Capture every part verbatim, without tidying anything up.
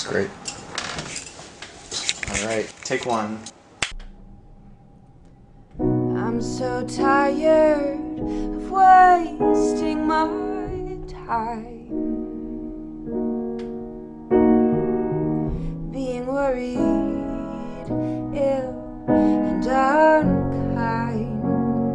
That's great. Alright, take one. I'm so tired of wasting my time, being worried, ill, and unkind.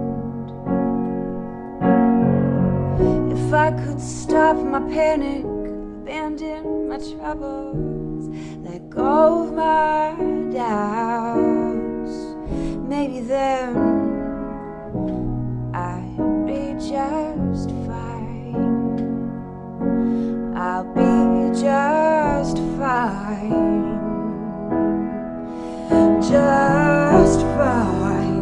If I could stop my panic, abandon my troubles, let go of my doubts, maybe then I'd be just fine. I'll be just fine. Just fine.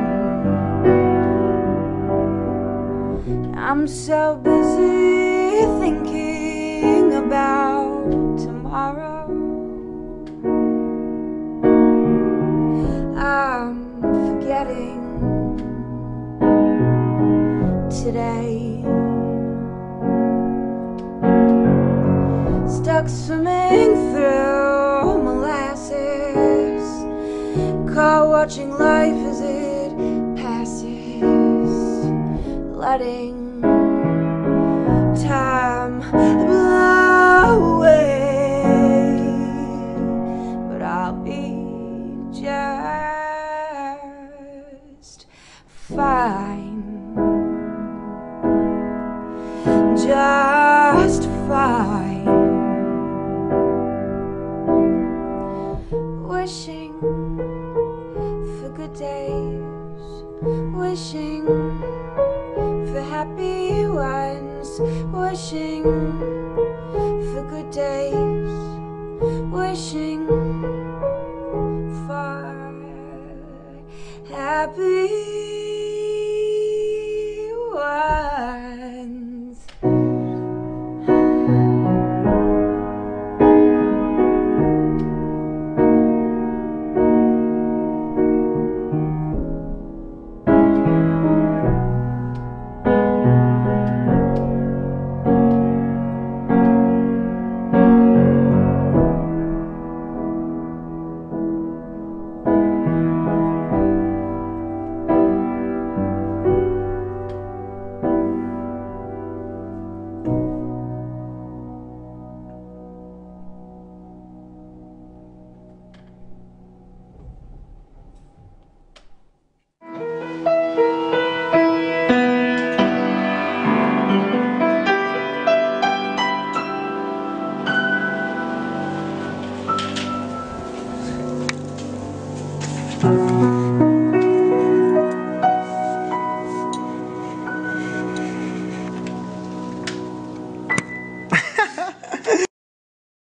I'm so busy thinking about tomorrow. I'm forgetting today. Stuck swimming through molasses, caught watching life as it passes, letting time blow away. But I'll be just fine. Just fine. Wishing for good days, wishing for happy ones, wishing for good days, wishing for happy